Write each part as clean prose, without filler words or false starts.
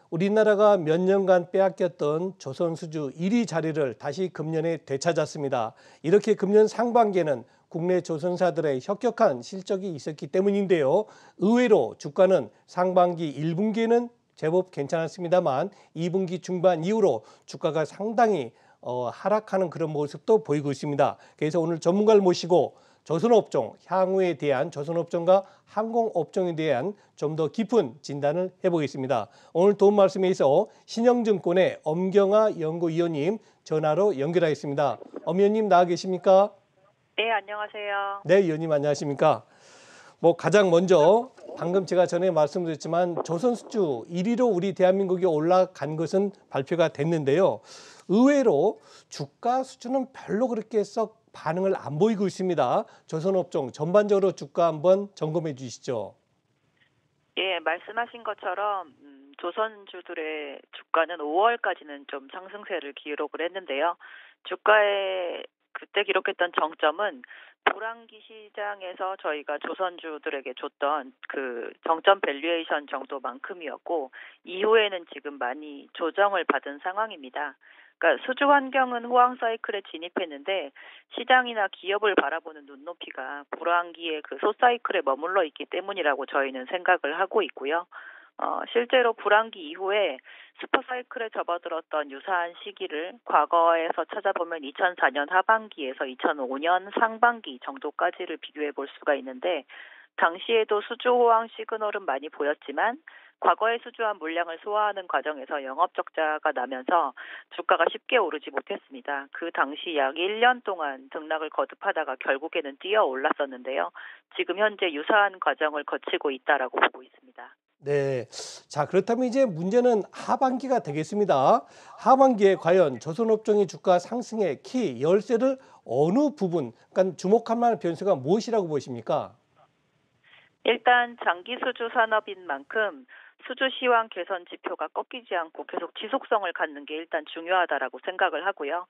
우리나라가 몇 년간 빼앗겼던 조선수주 1위 자리를 다시 금년에 되찾았습니다. 이렇게 금년 상반기에는 국내 조선사들의 혁혁한 실적이 있었기 때문인데요. 의외로 주가는 상반기 1분기에는 제법 괜찮았습니다만 2분기 중반 이후로 주가가 상당히 하락하는 그런 모습도 보이고 있습니다. 그래서 오늘 전문가를 모시고 조선업종, 향후에 대한 조선업종과 항공업종에 대한 좀 더 깊은 진단을 해보겠습니다. 오늘 도움 말씀에 있어 신영증권의 엄경아 연구위원님 전화로 연결하겠습니다. 엄 위원님 나와 계십니까? 네, 안녕하세요. 네, 위원님 안녕하십니까? 가장 먼저 방금 제가 전에 말씀드렸지만 조선수주 1위로 우리 대한민국이 올라간 것은 발표가 됐는데요. 의외로 주가 수준은 별로 그렇게 썩 반응을 안 보이고 있습니다. 조선업종 전반적으로 주가 한번 점검해 주시죠. 예, 말씀하신 것처럼 조선주들의 주가는 5월까지는 좀 상승세를 기록을 했는데요. 주가의 그때 기록했던 정점은 불황기 시장에서 저희가 조선주들에게 줬던 그 정점 밸류에이션 정도만큼이었고, 이후에는 지금 많이 조정을 받은 상황입니다. 그러니까 수주 환경은 호황 사이클에 진입했는데 시장이나 기업을 바라보는 눈높이가 불황기의 그 소사이클에 머물러 있기 때문이라고 저희는 생각을 하고 있고요. 실제로 불황기 이후에 슈퍼사이클에 접어들었던 유사한 시기를 과거에서 찾아보면 2004년 하반기에서 2005년 상반기 정도까지를 비교해 볼 수가 있는데, 당시에도 수주 호황 시그널은 많이 보였지만 과거에 수주한 물량을 소화하는 과정에서 영업 적자가 나면서 주가가 쉽게 오르지 못했습니다. 그 당시 약 1년 동안 등락을 거듭하다가 결국에는 뛰어 올랐었는데요. 지금 현재 유사한 과정을 거치고 있다라고 보고 있습니다. 네. 자, 그렇다면 이제 문제는 하반기가 되겠습니다. 하반기에 과연 조선업종의 주가 상승의 키 열쇠를 어느 부분, 그러니까 주목할 만한 변수가 무엇이라고 보십니까? 일단 장기 수주 산업인 만큼 수주 시황 개선 지표가 꺾이지 않고 계속 지속성을 갖는 게 일단 중요하다라고 생각을 하고요.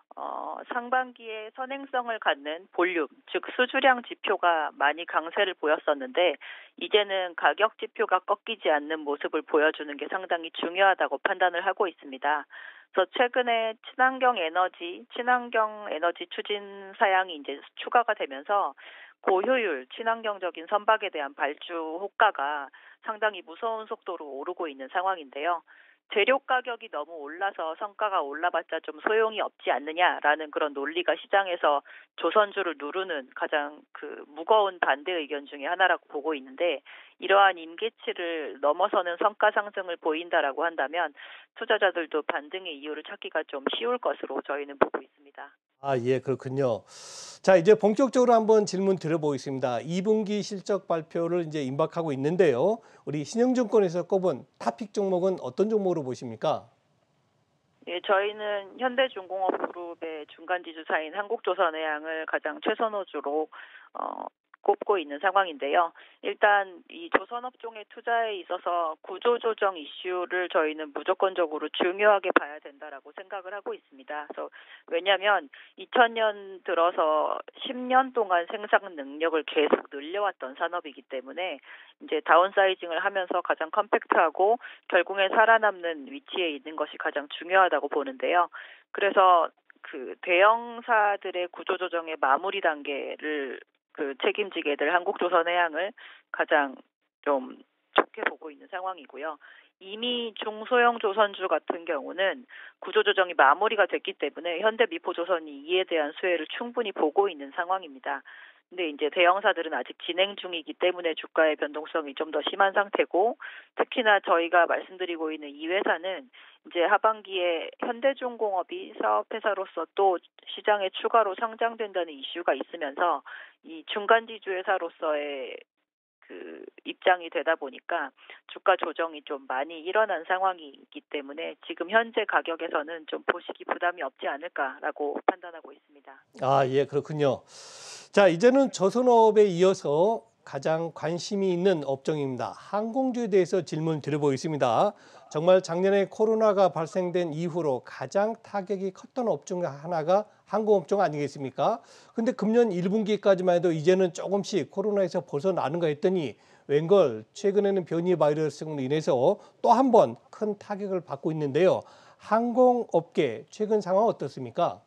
상반기에 선행성을 갖는 볼륨, 즉 수주량 지표가 많이 강세를 보였었는데 이제는 가격 지표가 꺾이지 않는 모습을 보여주는 게 상당히 중요하다고 판단을 하고 있습니다. 그래서 최근에 친환경 에너지 추진 사양이 이제 추가가 되면서 고효율, 친환경적인 선박에 대한 발주 호가가 상당히 무서운 속도로 오르고 있는 상황인데요. 재료 가격이 너무 올라서 성과가 올라봤자 좀 소용이 없지 않느냐라는 그런 논리가 시장에서 조선주를 누르는 가장 그 무거운 반대 의견 중에 하나라고 보고 있는데, 이러한 임계치를 넘어서는 성과 상승을 보인다라고 한다면 투자자들도 반등의 이유를 찾기가 좀 쉬울 것으로 저희는 보고 있습니다. 예, 그렇군요. 자, 이제 본격적으로 한번 질문 드려보겠습니다. 2분기 실적 발표를 이제 임박하고 있는데요. 우리 신영증권에서 꼽은 탑픽 종목은 어떤 종목으로 보십니까? 예, 저희는 현대중공업그룹의 중간지주사인 한국조선해양을 가장 최선호주로 꼽고 있는 상황인데요. 일단 이 조선업종의 투자에 있어서 구조조정 이슈를 저희는 무조건적으로 중요하게 봐야 된다라고 생각을 하고 있습니다. 그래서 왜냐하면 2000년 들어서 10년 동안 생산 능력을 계속 늘려왔던 산업이기 때문에 이제 다운사이징을 하면서 가장 컴팩트하고 결국엔 살아남는 위치에 있는 것이 가장 중요하다고 보는데요. 그래서 그 대형사들의 구조조정의 마무리 단계를 책임지게 될 한국조선해양을 가장 좀 좋게 보고 있는 상황이고요. 이미 중소형 조선주 같은 경우는 구조조정이 마무리가 됐기 때문에 현대미포조선이 이에 대한 수혜를 충분히 보고 있는 상황입니다. 근데 이제 대형사들은 아직 진행 중이기 때문에 주가의 변동성이 좀 더 심한 상태고, 특히나 저희가 말씀드리고 있는 이 회사는 이제 하반기에 현대중공업이 사업회사로서 또 시장에 추가로 상장된다는 이슈가 있으면서 이 중간지주 회사로서의 그 입장이 되다 보니까 주가 조정이 좀 많이 일어난 상황이기 때문에 지금 현재 가격에서는 좀 보시기 부담이 없지 않을까라고 판단하고 있습니다. 예, 그렇군요. 자, 이제는 조선업에 이어서 가장 관심이 있는 업종입니다. 항공주에 대해서 질문 드려보겠습니다. 정말 작년에 코로나가 발생된 이후로 가장 타격이 컸던 업종 하나가 항공업종 아니겠습니까? 근데 금년 1분기까지만 해도 이제는 조금씩 코로나에서 벗어나는가 했더니 웬걸 최근에는 변이 바이러스로 인해서 또 한 번 큰 타격을 받고 있는데요. 항공업계 최근 상황 어떻습니까?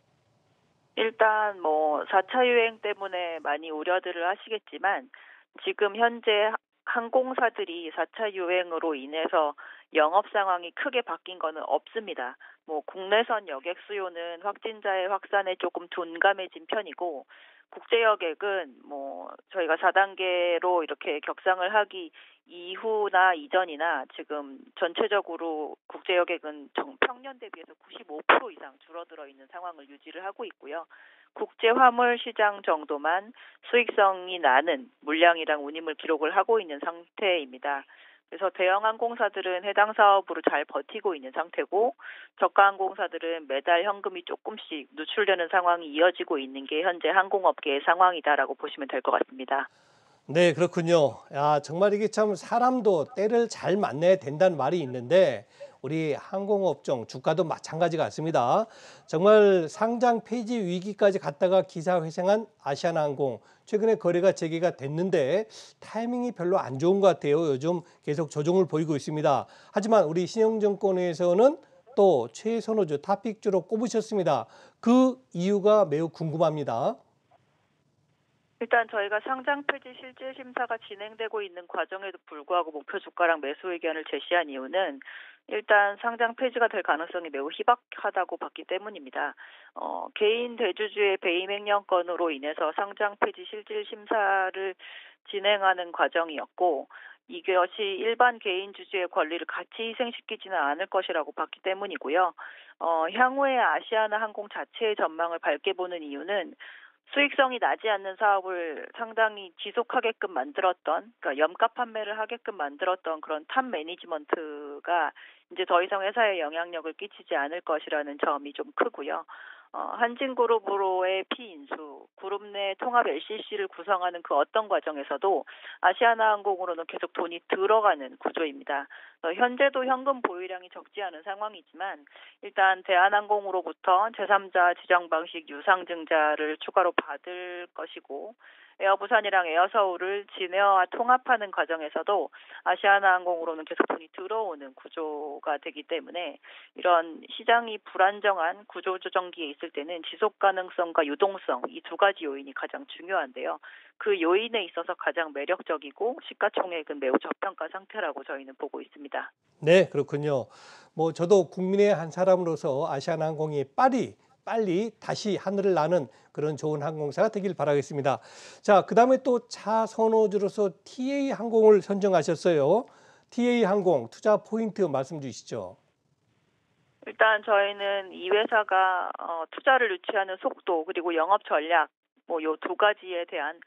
일단 뭐 4차 유행 때문에 많이 우려들을 하시겠지만 지금 현재 항공사들이 4차 유행으로 인해서 영업 상황이 크게 바뀐 거는 없습니다. 뭐 국내선 여객 수요는 확진자의 확산에 조금 둔감해진 편이고 국제 여객은 뭐 저희가 4단계로 이렇게 격상을 하기 이후나 이전이나 지금 전체적으로 국제 여객은 평년 대비해서 95% 이상 줄어들어 있는 상황을 유지를 하고 있고요. 국제 화물 시장 정도만 수익성이 나는 물량이랑 운임을 기록을 하고 있는 상태입니다. 그래서 대형 항공사들은 해당 사업으로 잘 버티고 있는 상태고 저가 항공사들은 매달 현금이 조금씩 누출되는 상황이 이어지고 있는 게 현재 항공업계의 상황이다라고 보시면 될 것 같습니다. 네, 그렇군요. 야, 정말 이게 참 사람도 때를 잘 만나야 된다는 말이 있는데 우리 항공업종 주가도 마찬가지 같습니다. 정말 상장 폐지 위기까지 갔다가 기사회생한 아시아나항공 최근에 거래가 재개가 됐는데 타이밍이 별로 안 좋은 것 같아요. 요즘 계속 조정을 보이고 있습니다. 하지만 우리 신영증권에서는 또 최선호주 탑픽주로 꼽으셨습니다. 그 이유가 매우 궁금합니다. 일단 저희가 상장 폐지 실질 심사가 진행되고 있는 과정에도 불구하고 목표 주가랑 매수 의견을 제시한 이유는 일단 상장 폐지가 될 가능성이 매우 희박하다고 봤기 때문입니다. 개인 대주주의 배임 횡령건으로 인해서 상장 폐지 실질 심사를 진행하는 과정이었고 이것이 일반 개인 주주의 권리를 같이 희생시키지는 않을 것이라고 봤기 때문이고요. 향후에 아시아나 항공 자체의 전망을 밝게 보는 이유는 수익성이 나지 않는 사업을 상당히 지속하게끔 만들었던, 그러니까 염가 판매를 하게끔 만들었던 그런 탑 매니지먼트가 이제 더 이상 회사에 영향력을 끼치지 않을 것이라는 점이 좀 크고요. 한진그룹으로의 피인수, 그룹 내 통합 LCC를 구성하는 그 어떤 과정에서도 아시아나항공으로는 계속 돈이 들어가는 구조입니다. 현재도 현금 보유량이 적지 않은 상황이지만 일단 대한항공으로부터 제3자 지정 방식 유상증자를 추가로 받을 것이고 에어부산이랑 에어서울을 진에어와 통합하는 과정에서도 아시아나항공으로는 계속 돈이 들어오는 구조가 되기 때문에 이런 시장이 불안정한 구조 조정기에 있을 때는 지속 가능성과 유동성 이 두 가지 요인이 가장 중요한데요. 그 요인에 있어서 가장 매력적이고 시가총액은 매우 저평가 상태라고 저희는 보고 있습니다. 네, 그렇군요. 뭐 저도 국민의 한 사람으로서 아시아나항공이 빨리 다시 하늘을 나는 그런 좋은 항공사가 되길 바라겠습니다. 자, 그다음에 또 차 선호주로서 TA항공을 선정하셨어요. TA항공 투자 포인트 말씀 주시죠. 일단 저희는 이 회사가 투자를 유치하는 속도 그리고 영업 전략 뭐 요 두 가지에 대한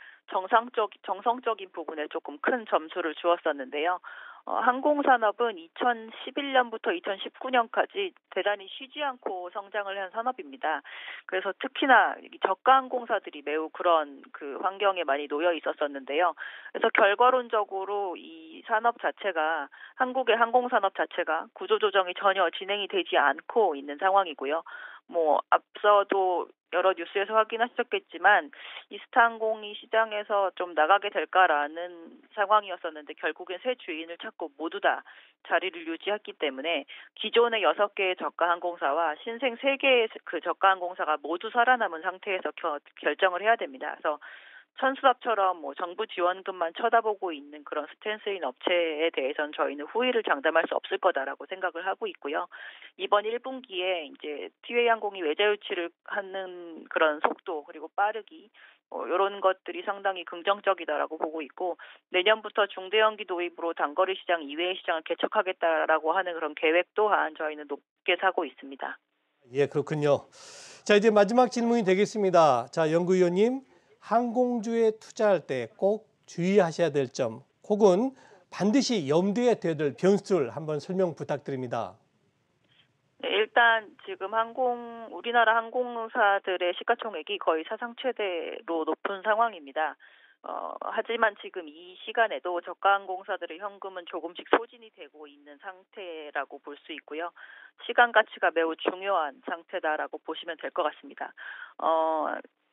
정성적인 부분에 조금 큰 점수를 주었었는데요. 항공산업은 2011년부터 2019년까지 대단히 쉬지 않고 성장을 한 산업입니다. 그래서 특히나 저가 항공사들이 매우 그런 그 환경에 많이 놓여 있었었는데요. 그래서 결과론적으로 이 산업 자체가 한국의 항공산업 자체가 구조조정이 전혀 진행이 되지 않고 있는 상황이고요. 뭐 앞서도 여러 뉴스에서 확인하셨겠지만 이스타항공이 시장에서 좀 나가게 될까라는 상황이었었는데 결국엔 새 주인을 찾고 모두 다 자리를 유지했기 때문에 기존의 6개의 저가 항공사와 신생 3개의 그 저가 항공사가 모두 살아남은 상태에서 결정을 해야 됩니다. 그래서 천수답처럼 뭐 정부 지원금만 쳐다보고 있는 그런 스탠스인 업체에 대해서는 저희는 후위를 장담할 수 없을 거다라고 생각을 하고 있고요. 이번 1분기에 이제 티웨이항공이 외자 유치를 하는 그런 속도 그리고 빠르기 이런 것들이 상당히 긍정적이다라고 보고 있고 내년부터 중대형기 도입으로 단거리 시장 이외의 시장을 개척하겠다라고 하는 그런 계획 또한 저희는 높게 사고 있습니다. 예, 그렇군요. 자, 이제 마지막 질문이 되겠습니다. 자, 연구위원님, 항공주에 투자할 때 꼭 주의하셔야 될 점, 혹은 반드시 염두에 둬야 될 변수를 한번 설명 부탁드립니다. 네, 일단 지금 우리나라 항공사들의 시가총액이 거의 사상 최대로 높은 상황입니다. 하지만 지금 이 시간에도 저가 항공사들의 현금은 조금씩 소진이 되고 있는 상태라고 볼 수 있고요. 시간 가치가 매우 중요한 상태다라고 보시면 될 것 같습니다.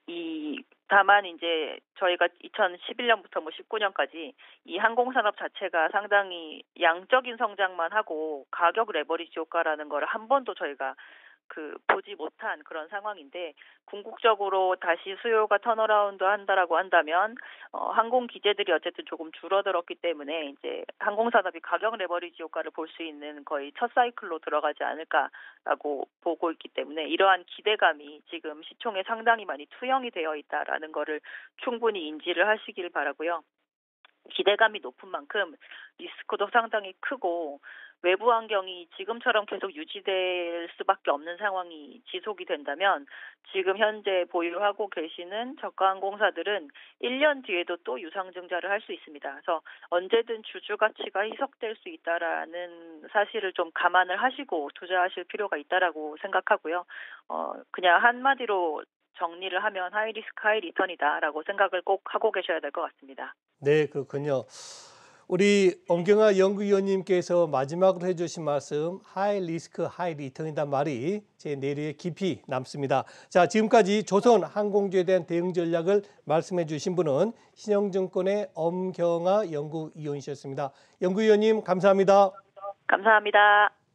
다만 이제 저희가 2011년부터 19년까지 이 항공산업 자체가 상당히 양적인 성장만 하고 가격 레버리지 효과라는 걸 한 번도 저희가 보지 못한 그런 상황인데, 궁극적으로 다시 수요가 턴어라운드 한다라고 한다면 항공 기재들이 어쨌든 조금 줄어들었기 때문에 이제 항공산업이 가격 레버리지 효과를 볼 수 있는 거의 첫 사이클로 들어가지 않을까라고 보고 있기 때문에, 이러한 기대감이 지금 시총에 상당히 많이 투영이 되어 있다라는 거를 충분히 인지를 하시길 바라고요. 기대감이 높은 만큼 리스크도 상당히 크고, 외부 환경이 지금처럼 계속 유지될 수밖에 없는 상황이 지속이 된다면 지금 현재 보유하고 계시는 저가 항공사들은 1년 뒤에도 또 유상증자를 할 수 있습니다. 그래서 언제든 주주 가치가 희석될 수 있다라는 사실을 좀 감안을 하시고 투자하실 필요가 있다라고 생각하고요. 그냥 한마디로 정리를 하면 하이 리스크 하이 리턴이다라고 생각을 꼭 하고 계셔야 될 것 같습니다. 네, 그렇군요. 우리 엄경아 연구위원님께서 마지막으로 해주신 말씀, 하이 리스크 하이 리턴이란 말이 제 뇌리에 깊이 남습니다. 자, 지금까지 조선 항공주에 대한 대응 전략을 말씀해 주신 분은 신영증권의 엄경아 연구위원이셨습니다. 연구위원님 감사합니다. 감사합니다.